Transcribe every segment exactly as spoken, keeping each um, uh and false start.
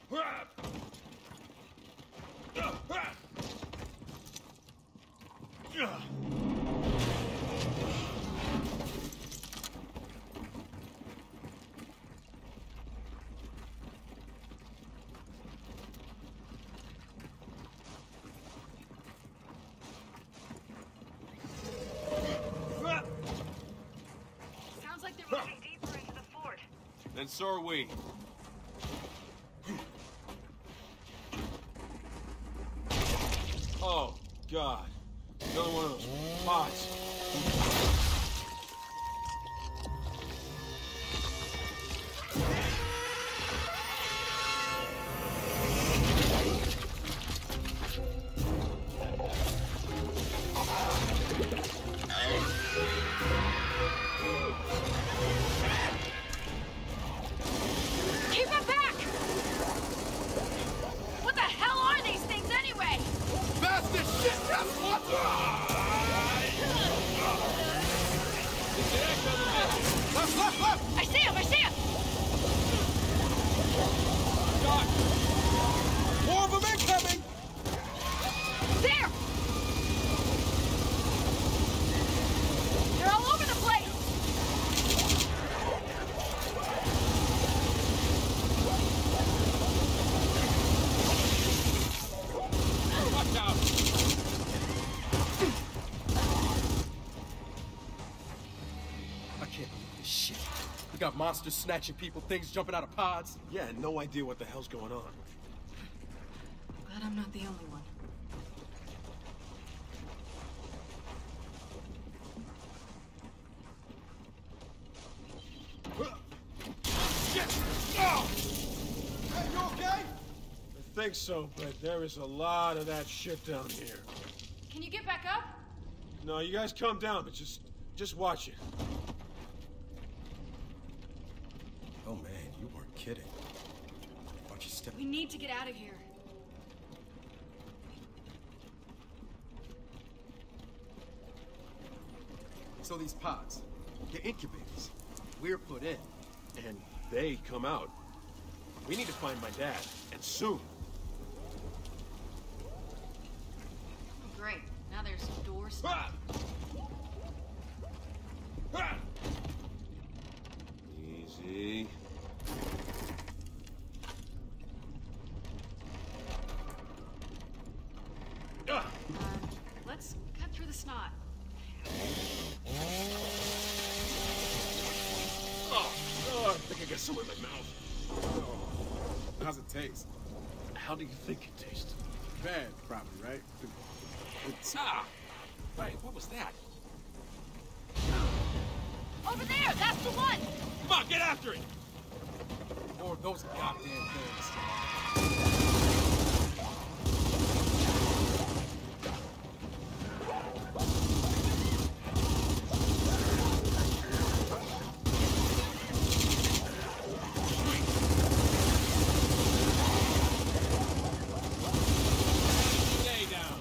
Sounds like they're moving deeper into the fort. Then so are we. Oh, God. Another one of those pots. Keep it back! What the hell are these things anyway? Fastest shit! That's what! Left, left, left! I see him! I see him! God! More of them incoming! There! They're all over the place! Watch out! I can't believe this shit. We got monsters snatching people, things jumping out of pods. Yeah, no idea what the hell's going on. Glad I'm not the only one. Shit! Oh! Hey, you okay? I think so, but there is a lot of that shit down here. Can you get back up? No, you guys calm down, but just, just watch it. Oh man, you weren't kidding. Watch your step. We need to get out of here. So these pods, they're incubators. We're put in. And they come out. We need to find my dad, and soon. Great. Now there's doors. Ah! Ah! Easy. Ah! Um, let's cut through the snot. Oh, oh, I think I got some in my mouth. How's it taste? How do you think it tastes? Bad, probably, right? It's Ah! Right, what was that? Over there! That's the one! Come on, get after it! More of those goddamn things. Stay down.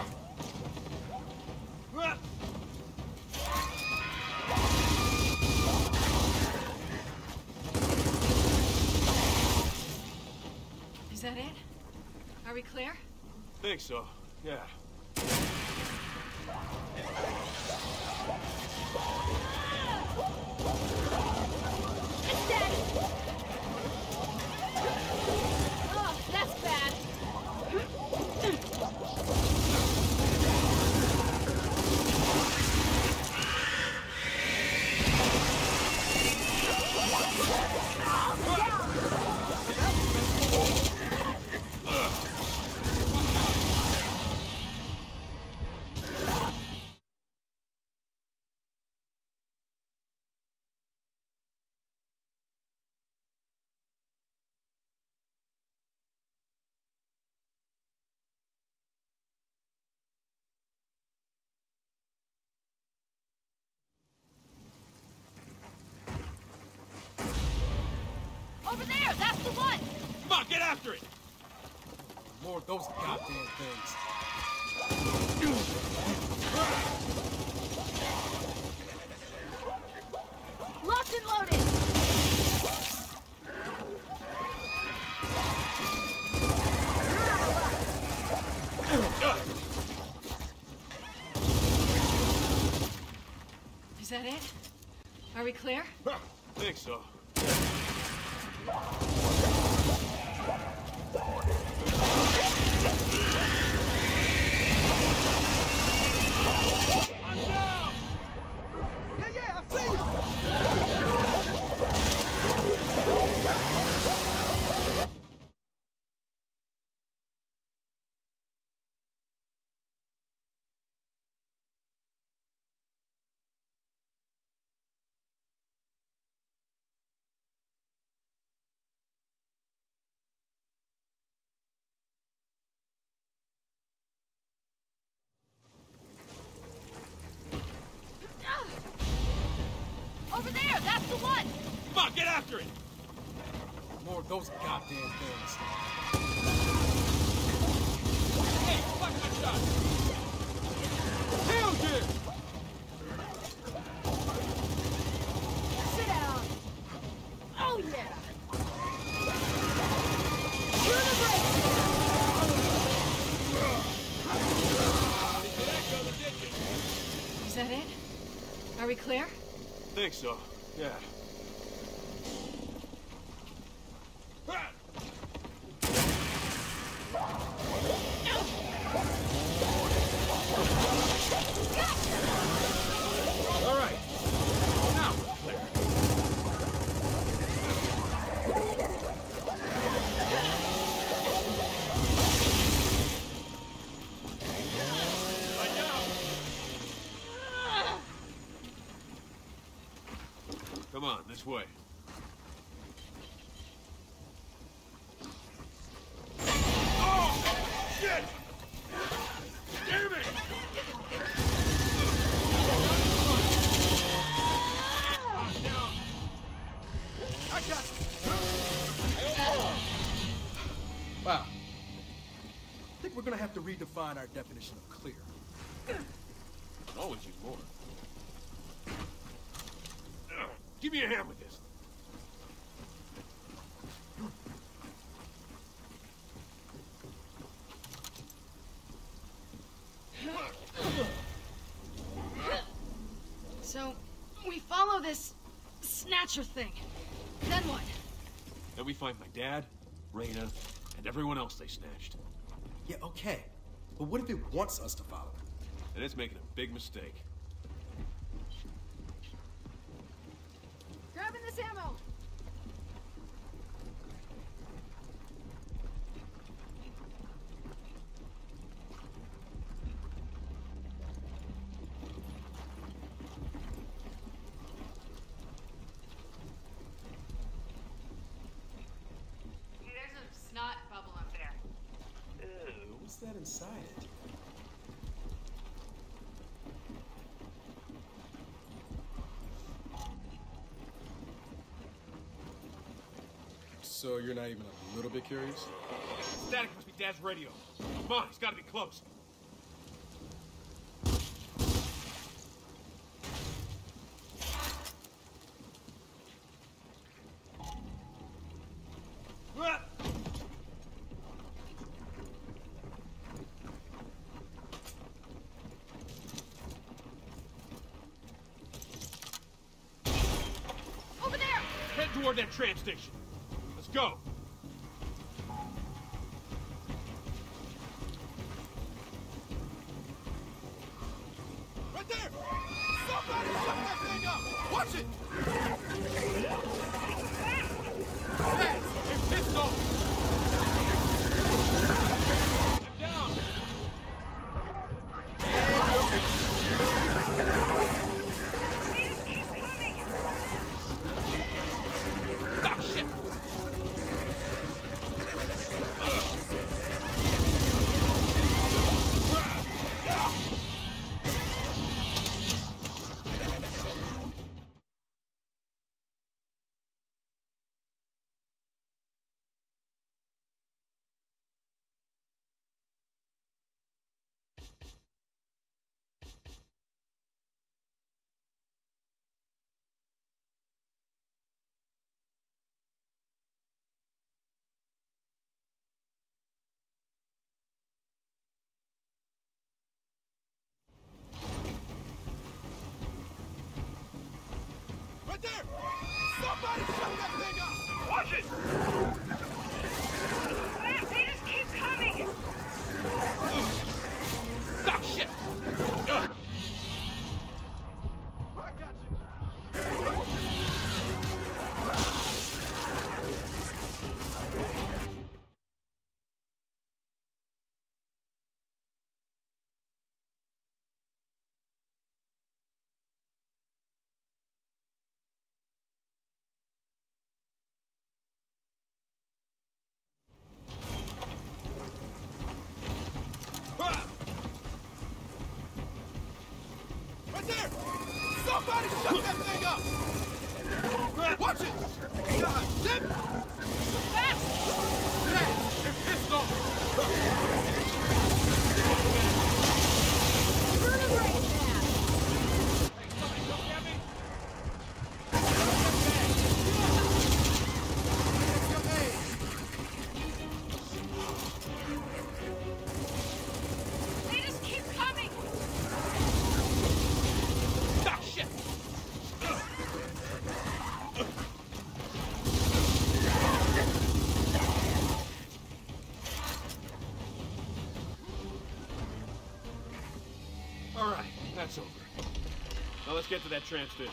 Is that it? Are we clear? Think so, yeah. It's dead! Oh, that's bad. Over there! That's the one! Come on, get after it! More of those goddamn things. Locked and loaded! it? Are we clear? Huh, think so. Over there, that's the one! Come on, get after it! More of those goddamn things. Hey, fuck my shot! Nailed it! Sit down! Oh yeah! Is that it? Are we clear? Think so, yeah. All right, now we're clear. Right now. Come on, this way. Oh, shit! Damn it! I got you. Wow. I think we're gonna have to redefine our definition of clear. Always use more. Give me a hand with this. So, we follow this snatcher thing. Then what? Then we find my dad, Reyna, and everyone else they snatched. Yeah, okay. But what if it wants us to follow it? And it's making a big mistake. Grabbing this ammo! Hey, there's a snot bubble up there. Ew, what's that inside it? So you're not even a little bit curious? Static must be Dad's radio. Come on, he's gotta be close. Ah! Over there! Head toward that tram station. Let's go. Right there! Somebody shut that thing up! Watch it! Dad, a pistol! I'm down! Right there! Somebody shut that thing up! Watch it! Wait, they just keep coming! Ah, shit! Ugh. I got you! Right there! Somebody shut that thing up! Watch it! God, zip! Fast! Fast! It's pistol! Vertebrae man! Hey, somebody come get me! They just keep coming! Ah, shit! All right, that's over. Now let's get to that transmission.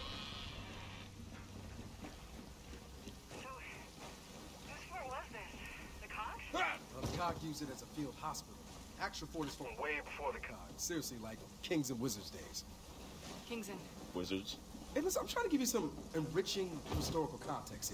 So, whose fort was this? The Cox? Well, the C O G used it as a field hospital. Actual fort is from way before the C O G. Seriously, like Kings and Wizards days. Kingston. Wizards. Hey, listen, I'm trying to give you some enriching historical context here.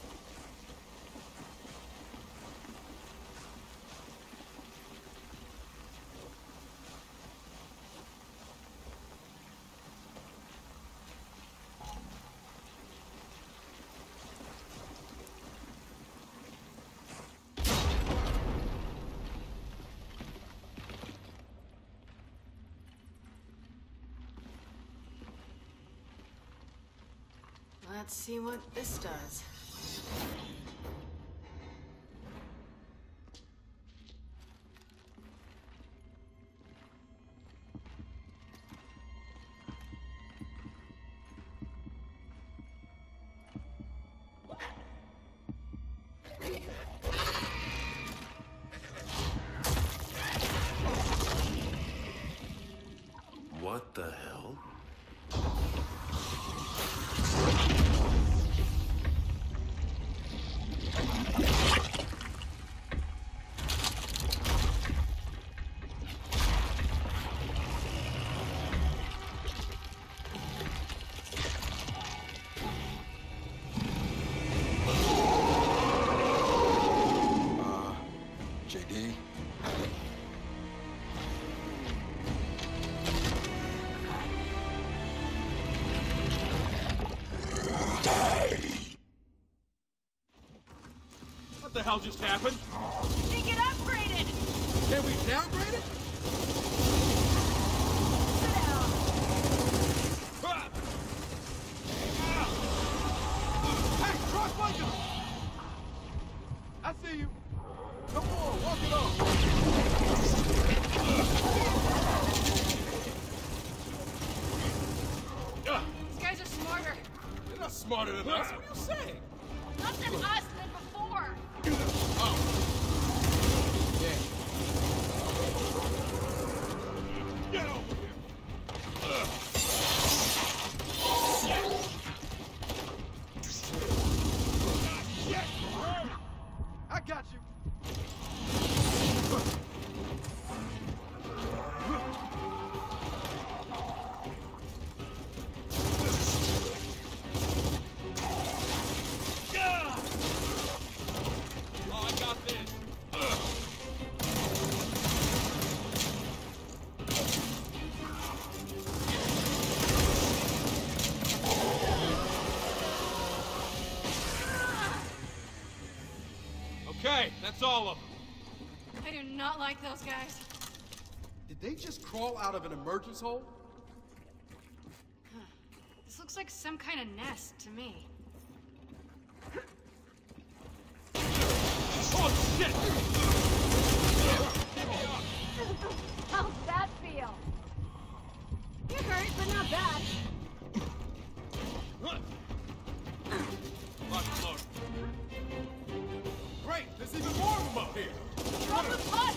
Let's see what this does. What the hell? J D? What the hell just happened? They get upgraded! Can we downgrade it? Sit down. Ah! Hey, cross blanket! I see you. Come on, walk it off. Ah! These guys are smarter. You're not smarter than us. What are you saying? Not than us, than before. Oh. Yeah. Get over here! Ugh. I got you. Oh, I got this. Okay, that's all of them. I do not like those guys. Did they just crawl out of an emergence hole? This looks like some kind of nest to me. Oh, shit! How's that feel? It hurt, but not bad. Huh? Here. Drop the punch!